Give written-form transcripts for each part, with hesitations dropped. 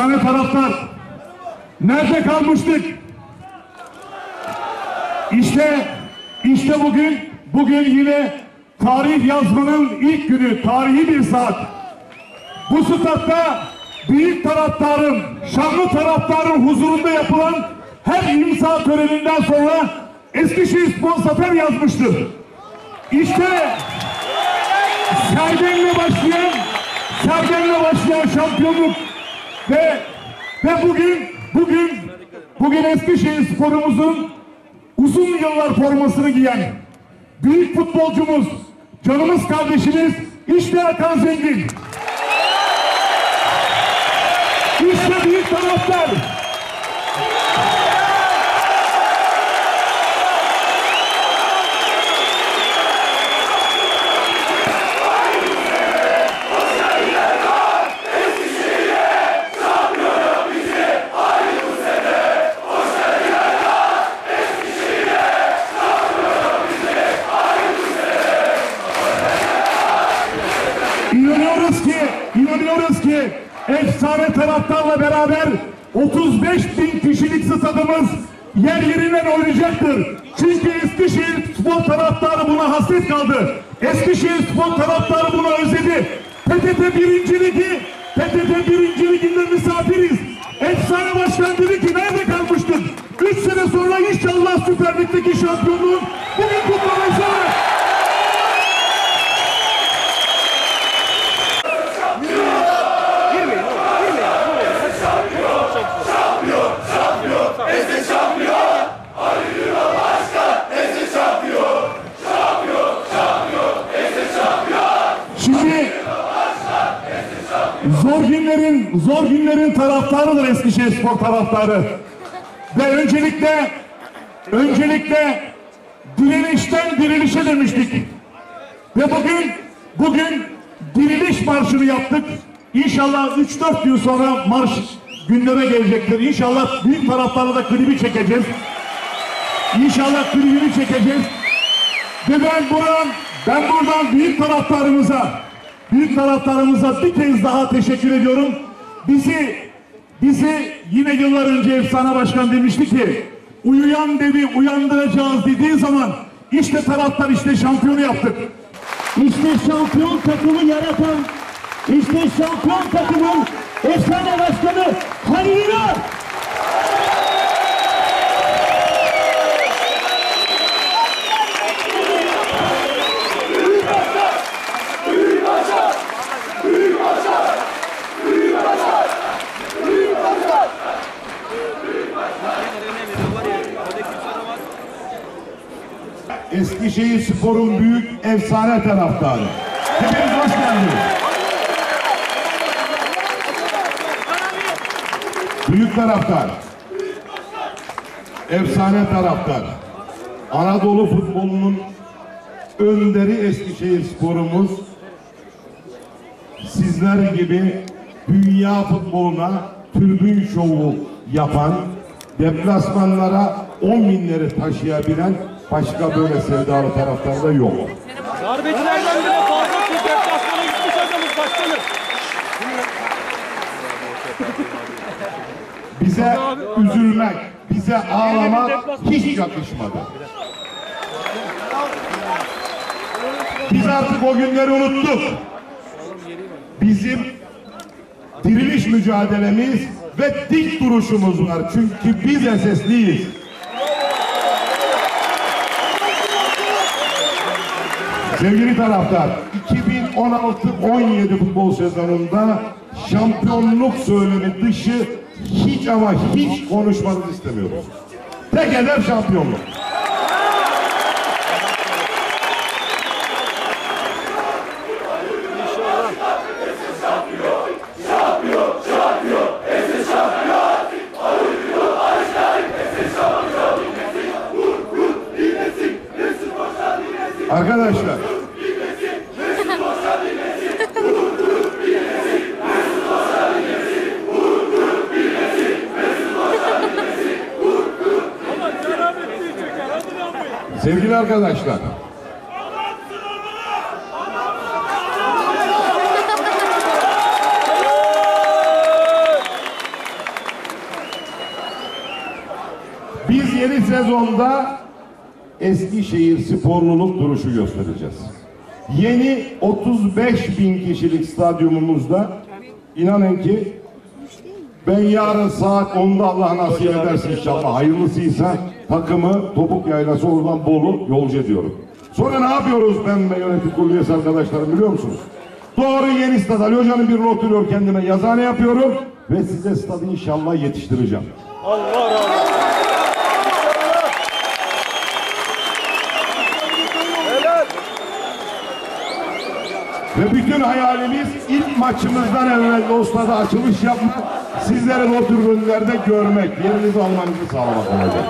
efsane taraftar. Nerede kalmıştık? İşte bugün yine tarih yazmanın ilk günü, tarihi bir saat. Bu statta büyük taraftarın, şanlı taraftarın huzurunda yapılan her imza töreninden sonra Eskişehirspor zafer yazmıştı. İşte Sergen'le başlayan şampiyonluk ve bugün Eskişehirspor'umuzun uzun yıllar formasını giyen büyük futbolcumuz, canımız kardeşimiz işte Hakan Zengin. İşte büyük taraftar. İnanıyoruz ki efsane taraftarla beraber 35.000 kişilik stadımız yer yerinden oynayacaktır. Çünkü Eskişehirspor taraftarı buna hasret kaldı. Eskişehirspor taraftarı buna özledi. PTT 1. Ligi'nde misafiriz. Efsane başkan dedi ki nerede kalmıştık? 3 sene sonra inşallah Süper Lig'deki şampiyonluğun bugün kutlanacak. Zor günlerin taraftarıdır Eskişehirspor taraftarı. Ve öncelikle direnişten dirilişe demiştik. Ve bugün diriliş marşını yaptık. İnşallah 3-4 gün sonra marş gündeme gelecektir. İnşallah büyük taraftarla da klibi çekeceğiz. Ve ben buradan büyük taraftarımıza bir kez daha teşekkür ediyorum. Bizi yine yıllar önce efsane başkan demişti ki uyuyan devi uyandıracağız dediği zaman işte taraftar, işte şampiyonu yaptık. İşte şampiyon takımı yaratan, işte şampiyon takımın efsane başkanı Halil İnan. Eskişehirspor'un büyük efsane taraftarı. Hepiniz hoş geldiniz. Büyük taraftar, efsane taraftar, Anadolu futbolunun önderi Eskişehirspor'umuz, sizler gibi dünya futboluna tribün şovu yapan, deplasmanlara 10.000'leri taşıyabilen başka böyle sevdalı taraftar da yok. Darbecilerden bile fazla bir deplasmana gitmiş adamız başkanım. Bize üzülmek, bize ağlamak hiç yakışmadı. Biz artık o günleri unuttuk. Bizim diriliş mücadelemiz ve dik duruşumuz var. Çünkü biz esesliyiz. Sevgili taraftar, 2016-17 futbol sezonunda şampiyonluk söylemi dışı hiç ama hiç konuşmanızı istemiyoruz. Tek hedef şampiyonluk. Arkadaşlar, sevgili arkadaşlar, yeni sezonda Eskişehir sporluluk duruşu göstereceğiz. Yeni 35.000 kişilik stadyumumuzda inanın ki ben yarın saat 10'da Allah nasip ederse inşallah hayırlısıysa takımı Topuk Yaylası oradan Bolu yolcu ediyorum. Sonra ne yapıyoruz ben ve yönetim kurulu üyesi arkadaşlarım biliyor musunuz? Doğru yeni stad Ali Hoca'nın birine oturuyor kendime yazıhane yapıyorum ve size stadı inşallah yetiştireceğim. Allah razı olsun. Helal. Ve bütün hayalimiz ilk maçımızdan evvel o stada açılış yapmak, sizleri o tribünlerde görmek, yerinizi almanızı sağlamak olacak.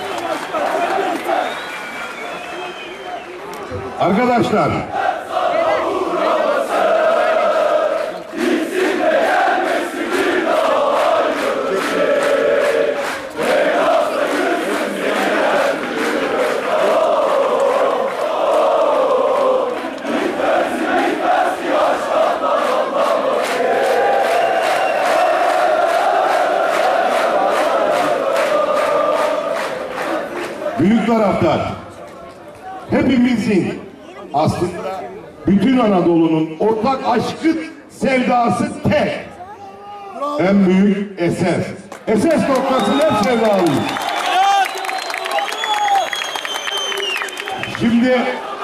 Arkadaşlar, büyük taraftar, hepimizin aslında bütün Anadolu'nun ortak aşkı sevdası tek. En büyük Eses. Eses noktasında hep sevdalıyız. Şimdi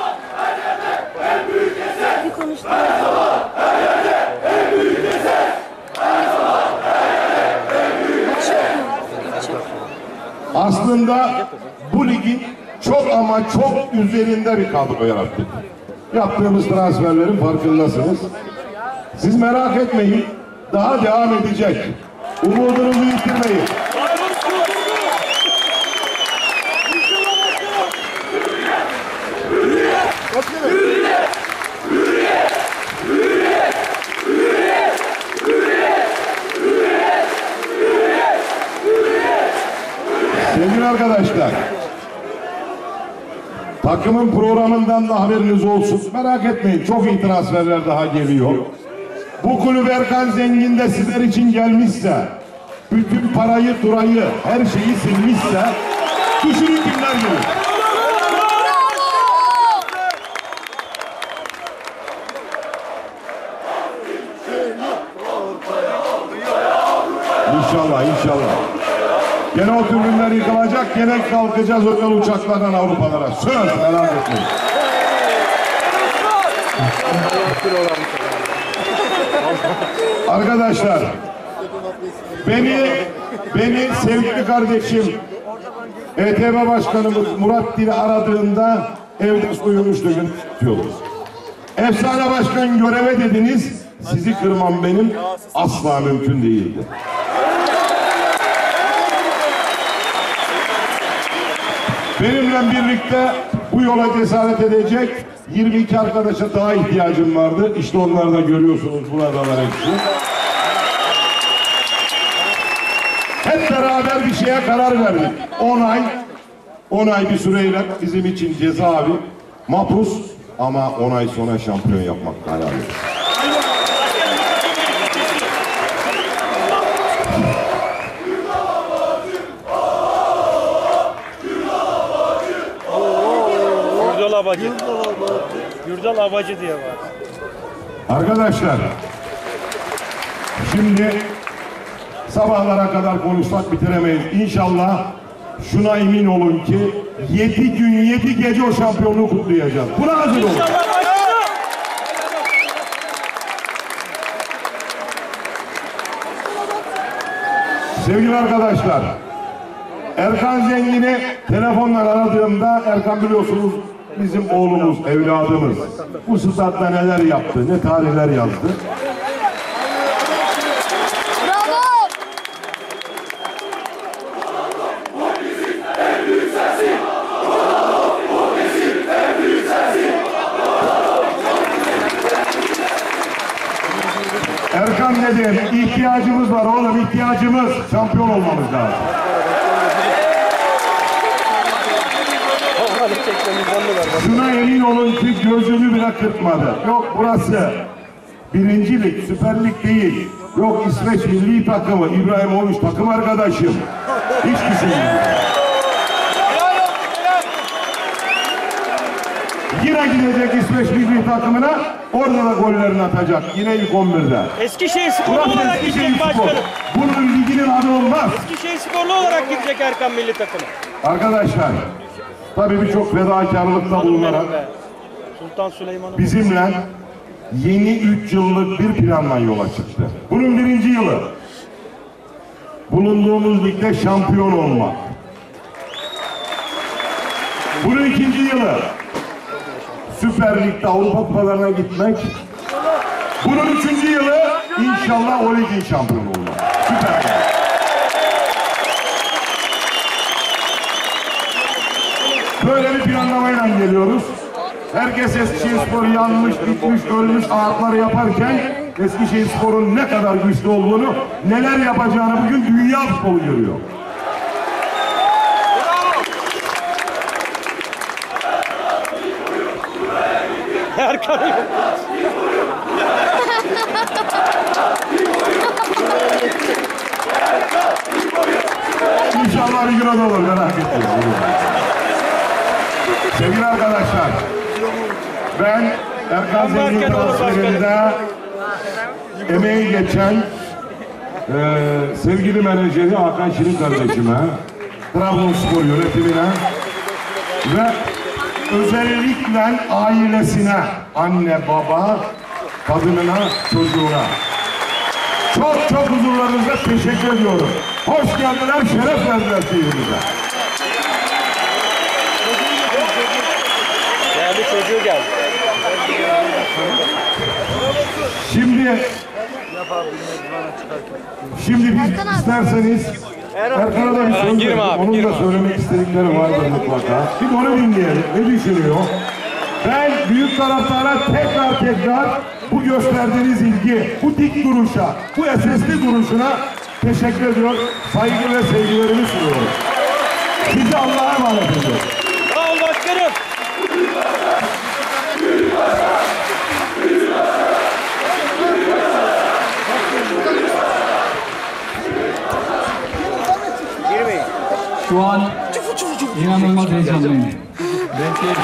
aslında bu ligin çok ama çok üzerinde bir kadro yarattık. Yaptığımız transferlerin farkındasınız. Siz merak etmeyin, daha devam edecek. Umudunuzu yitirmeyin. Sevgili arkadaşlar, takımın programından da haberiniz olsun. Merak etmeyin, çok iyi transferler daha geliyor. Bu kulüp Erkan Zengin de sizler için gelmişse, bütün parayı, turayı, her şeyi silmişse, düşünün kimler gelir. İnşallah, inşallah. Gene o tribünler yıkılacak, gene kalkacağız özel uçaklardan Avrupalara. Söz, merak etmeyin. Arkadaşlar, beni sevgili kardeşim ETB Başkanımız Murat Dili aradığında evde soyulmuş dögün tutuyoruz. Efsane Başkan göreve dediniz, sizi kırmam benim asla mümkün değildi. Benimle birlikte bu yola cesaret edecek 22 arkadaşa daha ihtiyacım vardı. İşte onları da görüyorsunuz buradalar hepsi. Hep beraber bir şeye karar verdik. 10 ay bir süreyle bizim için cezaevi, mahpus ama 10 ay sonra şampiyon yapmak hayali. Gürdal Abacı. Gürdal Abacı diye var. Arkadaşlar, şimdi sabahlara kadar konuşsak bitiremeyiz. İnşallah şuna emin olun ki 7 gün 7 gece o şampiyonluğu kutlayacağız. Buna hazır olun. Sevgili arkadaşlar, Erkan Zengin'i telefonla aradığımda, Erkan biliyorsunuz bizim oğlumuz, evladımız. Bu statta neler yaptı, ne tarihler yazdı. Erkan dedi, ihtiyacımız var oğlum, ihtiyacımız. Şampiyon olmamız lazım. Şuna emin olun ki gözünü bile kırpmadı. Yok burası birincilik, Süper Lig değil. Yok İsveç milli takımı, İbrahimovic takım arkadaşım. Hiç düşünmüyorum. Yine gidecek İsveç milli takımına. Orada da gollerini atacak. Yine ilk 11'de. Eskişehir sporlu Burası olarak Eskişehir gidecek Spor. başkanım. Bunun liginin adı olmaz. Eskişehir sporlu olarak gidecek Erkan milli takımı. Arkadaşlar, tabii birçok fedakarlıkta bulunarak Sultan Süleyman'ın bizimle yeni 3 yıllık bir planla yola çıktı. Bunun 1. yılı bulunduğumuz ligde şampiyon olmak. Bunun 2. yılı Süper Lig'de Avrupa Kupalarına gitmek. Bunun 3. yılı inşallah o ligin şampiyonu olmak. Süper Lig. Böyle bir planlamayla geliyoruz. Herkes Eskişehirspor yanmış, bitmiş, ölmüş ağıtları yaparken Eskişehirspor'un ne kadar güçlü olduğunu, neler yapacağını bugün dünya futbolu görüyor. Erkan İnşallah bir gün o da olur, merak etmeyin. Sevgili arkadaşlar, ben Erkan Zengin transferinde emeği geçen sevgili menajeri Hakan Şirin kardeşime, Trabzonspor yönetimine ve özellikle ailesine, anne, baba, kadınına, çocuğuna çok huzurlarınızda teşekkür ediyorum. Hoş geldiler, şeref verdiler şehrimize. geldi, çocuğu geldi. Şimdi biz isterseniz Erkan'a da bir söz Girme verin. abi, Onun girme da abi. söylemek istedikleri vardır mutlaka. Bir onu dinleyelim. Ne düşünüyor? Ben büyük taraftara tekrar bu gösterdiğiniz ilgi, bu dik duruşa, bu esesli duruşuna teşekkür ediyorum. Saygı ve sevgilerimi sunuyorum. Sizi Allah'a emanet ediyorum. Sağ ol başkanım. Şu an inanılmaz heyecanlıyım. Belki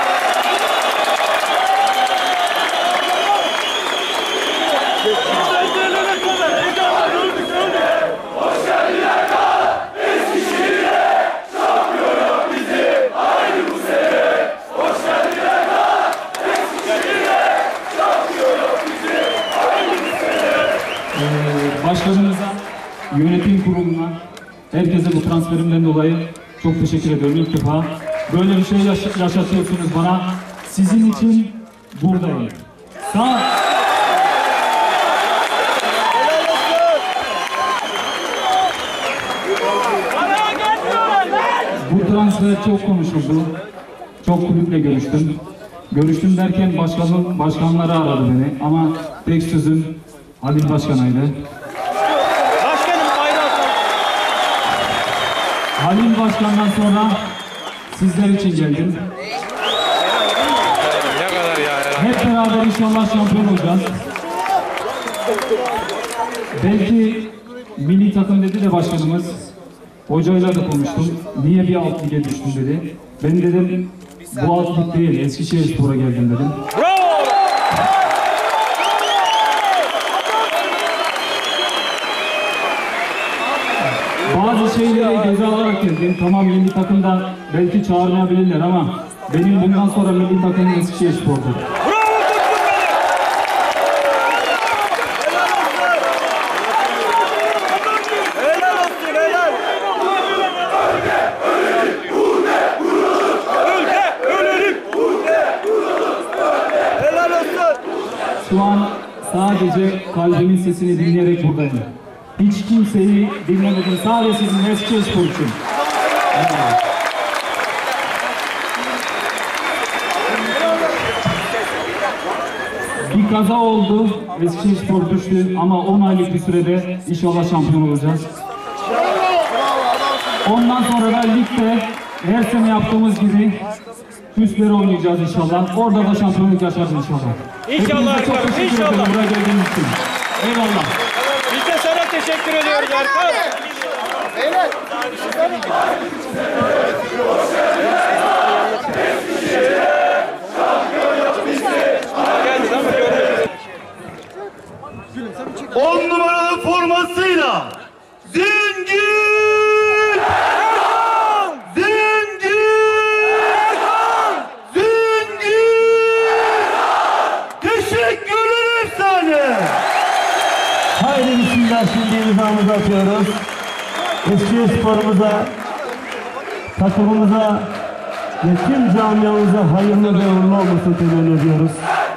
başkanımıza, yönetim kuruluna, herkese bu transferimden dolayı çok teşekkür ediyorum. İlk defa böyle bir şey yaşatıyorsunuz bana. Sizin için buradayım. Sağ Bu transfer çok konuşuldu. Çok kulüple görüştüm. Görüştüm derken başkanları aradı beni ama tek sözüm Halil Başkan'aydı. Başkanım bayrağı sal. Halil Başkan'dan sonra sizler için geldim. Ne kadar ya? Hep beraber inşallah şampiyon olacağız. Belki milli takım dedi de başkanımız, hocayla da konuştum. Niye bir alt lige düştün dedi. Ben dedim bu alt lig değil, Eskişehirspor'a geldim dedim. Bravo. Bazı şeyleri göze alarak geldim. Tamam milli takımda belki çağırmayabilirler ama benim bundan sonra milli takımım Eskişehirspor'dur. Bravo tuttum beni. Helal olsun helal. Ölelim. Helal olsun. Şu an sadece kalbimin sesini dinleyerek buradayım. Hiç kimseyi dinlemedim. Sadece sizin Eskişehirspor için. Evet. Bir kaza oldu. Eskişehirspor düştü ama 10 aylık bir sürede inşallah şampiyon olacağız. Ondan sonra da ligde her sene yaptığımız gibi üstleri oynayacağız inşallah. Orada da şampiyonluk yaşarız inşallah. İnşallah Hepinize çok Erkan, teşekkür ederim inşallah. buraya geldiğiniz için. Eyvallah. Biz de sana teşekkür ediyoruz Erkan. Alkışlarla şimdi imzamızı atıyoruz. Eskişehirspor'umuza, takımımıza ve tüm camiamıza hayırlı ve uğurlu olmasını temenni ediyoruz.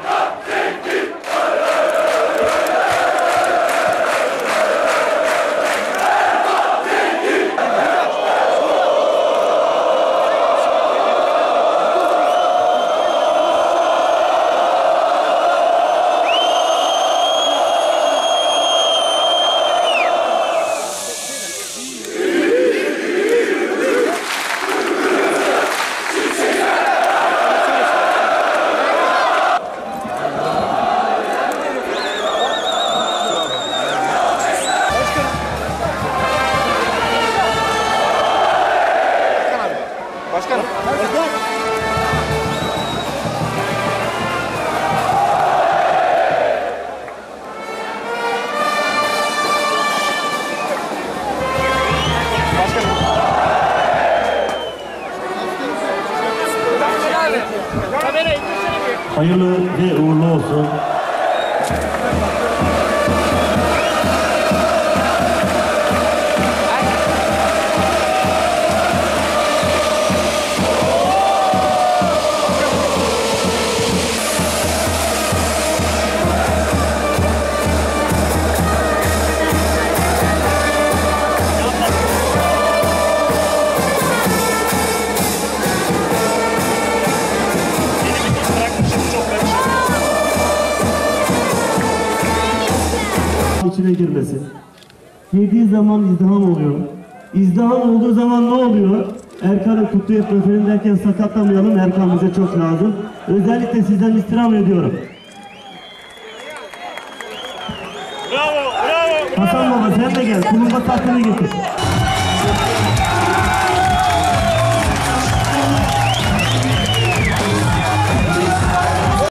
Başkanım. Hayırlı ve uğurlu olsun. İçine girmesin. Girdiği zaman izdiham oluyor. İzdiham olduğu zaman ne oluyor? Erkan'ı kutlu etmesini derken sakatlamayalım. Erkan bize çok lazım. Özellikle sizden istirham ediyorum. Bravo, bravo, bravo. Hasan Baba sen de gel. Kulübe tahtını getir.